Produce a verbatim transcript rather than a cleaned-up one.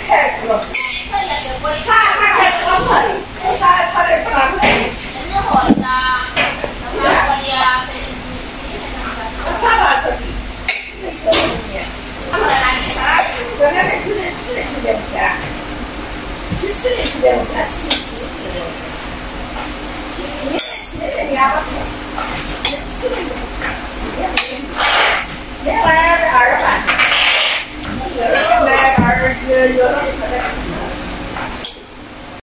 开始了。他他开始了我的，他他这不让来。你好呀，那我的呀，啥玩意儿？他们来你啥？我那边吃的吃的是两千，吃吃的是两千，吃的吃的是两千。你们吃的人家不吃，吃的是。